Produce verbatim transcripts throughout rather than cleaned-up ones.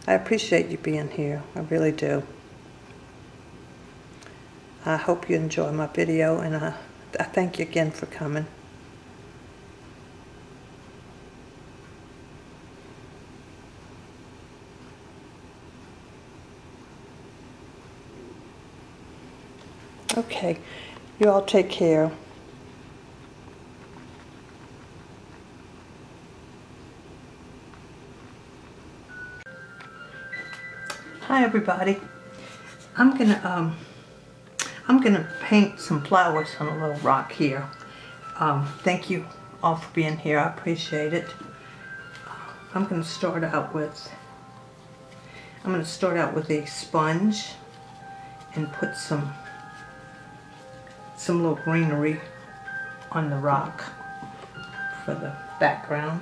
I appreciate you being here. I really do. I hope you enjoy my video, and I, I thank you again for coming. Okay, you all take care. Hi everybody. I'm gonna um I'm gonna paint some flowers on a little rock here. Um, thank you all for being here. I appreciate it. I'm gonna start out with I'm gonna start out with a sponge and put some some little greenery on the rock for the background.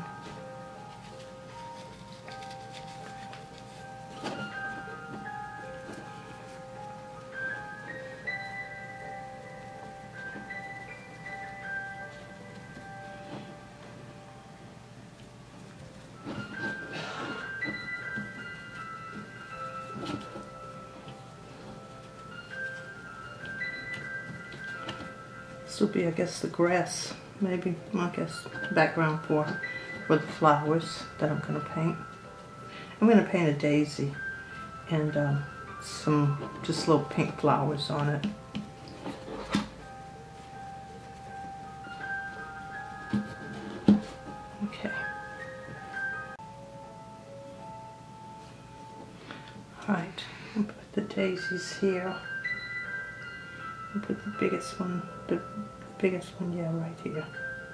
This will be, I guess, the grass, maybe, I guess, background for, for the flowers that I'm going to paint. I'm going to paint a daisy and um, some just little pink flowers on it. Okay. Alright, I'll put the daisies here. I'll put the biggest one, the biggest one, yeah, right here.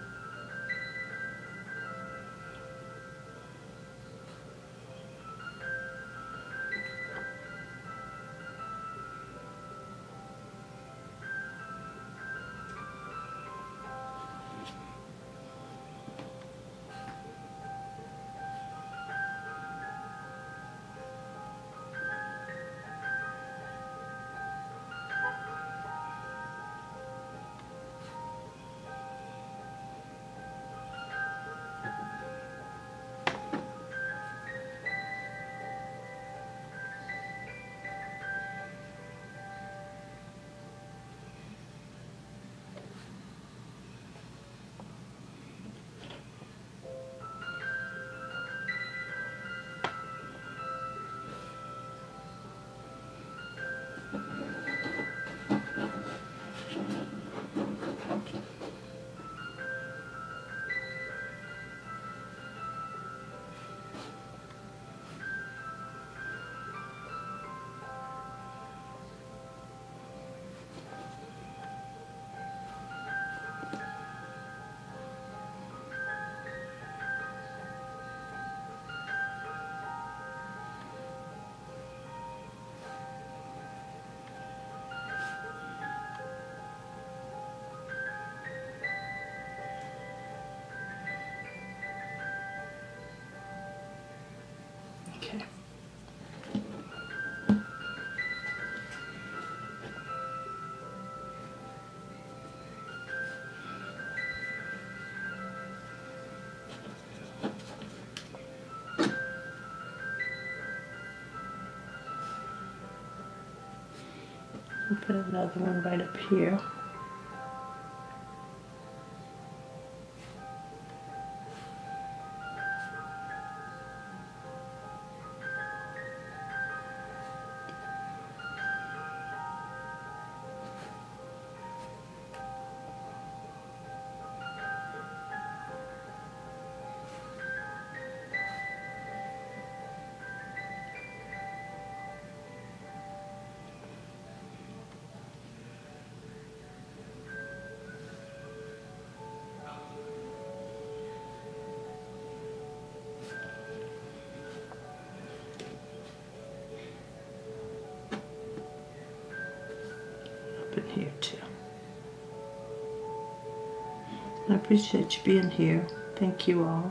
Okay. I'll put another one right up here. Up in here too. I appreciate you being here. Thank you all.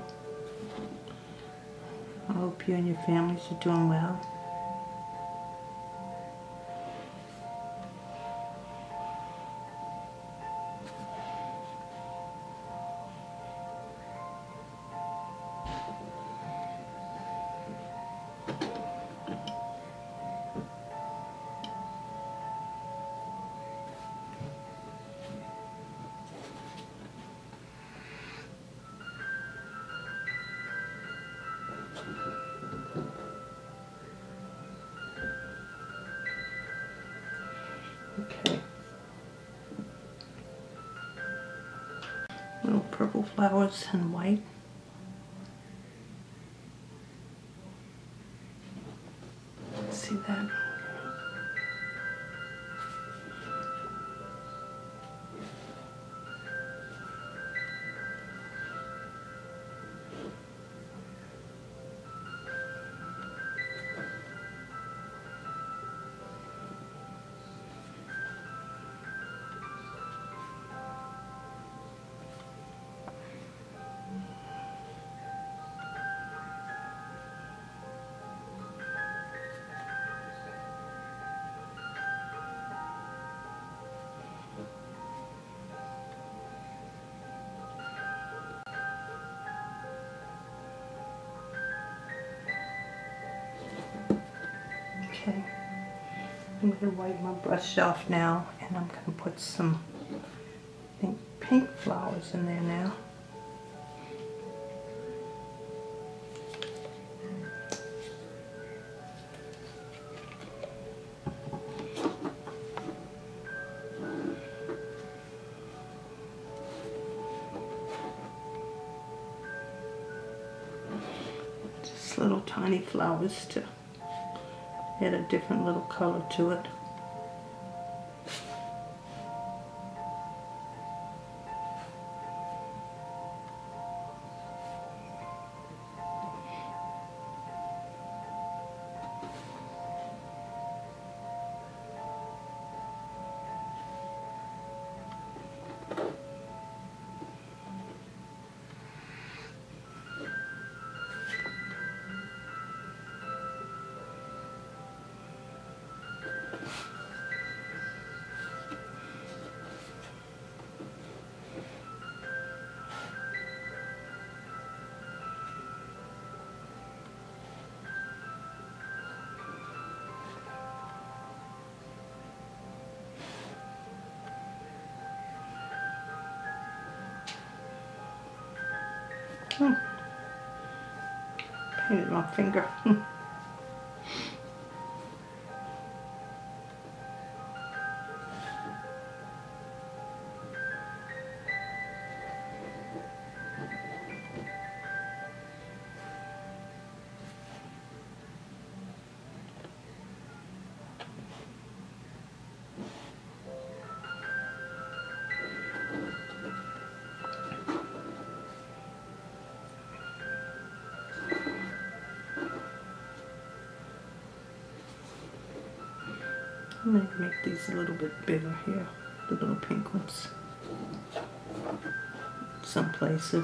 I hope you and your families are doing well. flowers in white. See that? Okay, I'm going to wipe my brush off now, and I'm going to put some, I think, pink flowers in there now. Just little tiny flowers to add a different little color to it. Hmm. Painted my finger. I'm going to make these a little bit bigger here, the little pink ones, some places.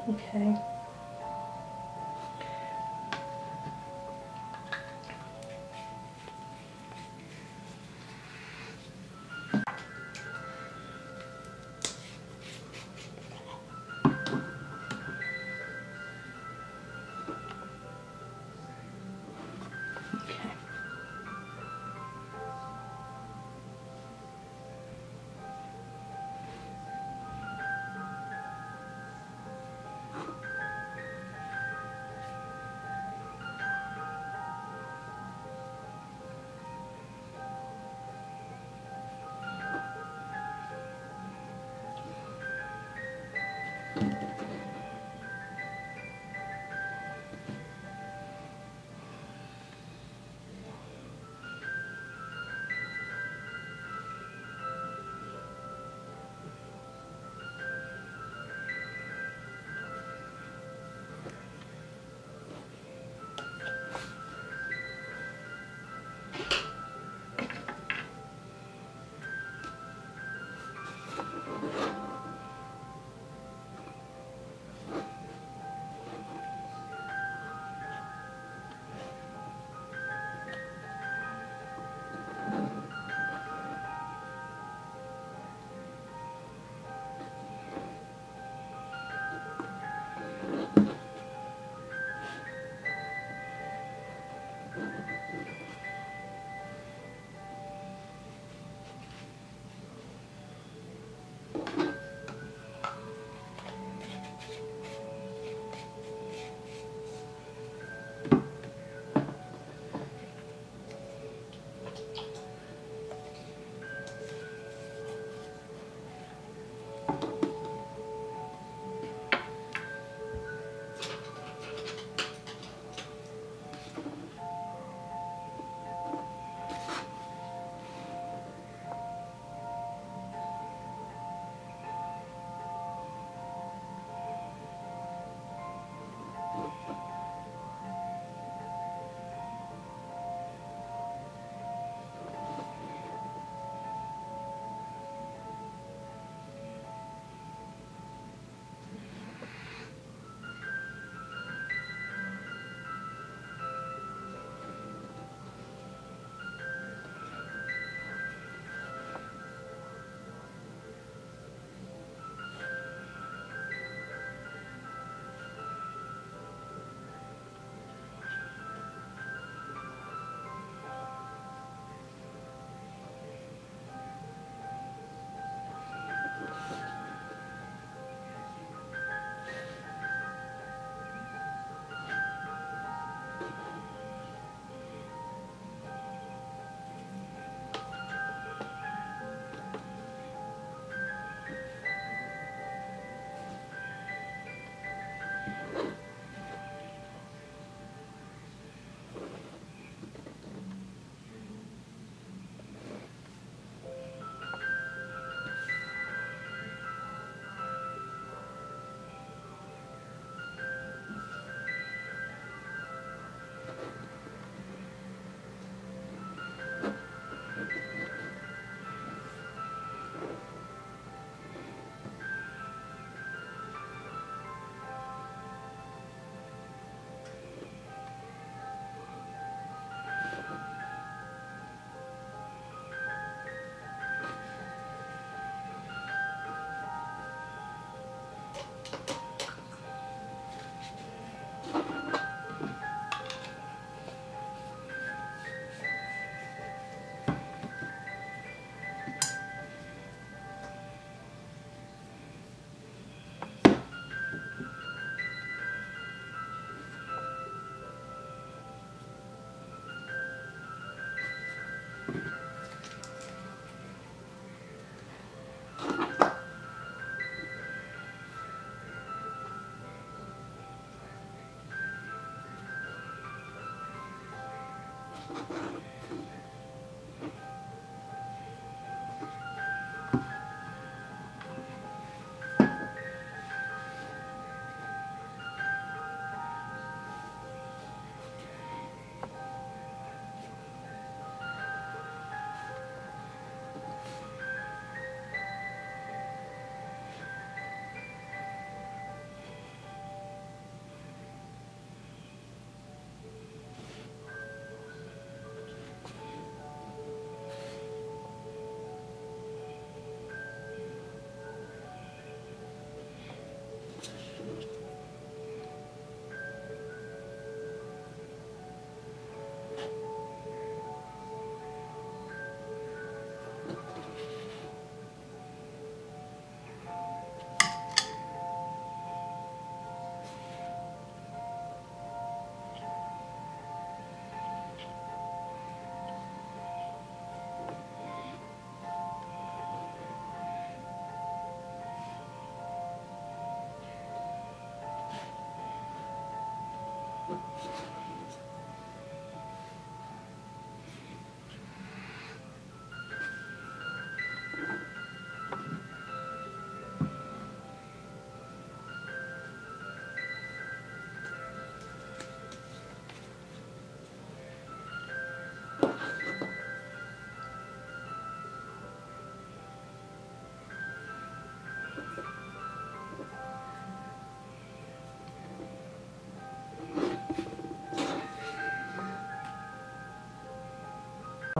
Okay.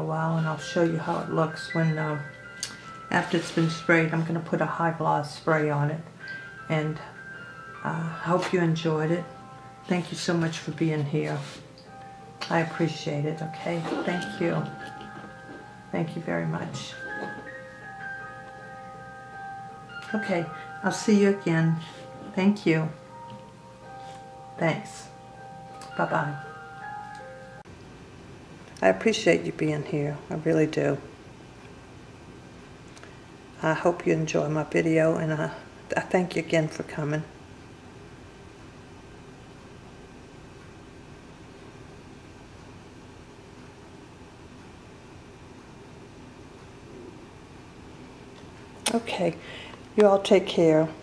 little while, and I'll show you how it looks when, um, after it's been sprayed. I'm going to put a high gloss spray on it, and I uh, hope you enjoyed it. Thank you so much for being here. I appreciate it, okay? Thank you. Thank you very much. Okay, I'll see you again. Thank you. Thanks. Bye-bye. I appreciate you being here. I really do. I hope you enjoy my video, and I, I thank you again for coming. Okay, you all take care.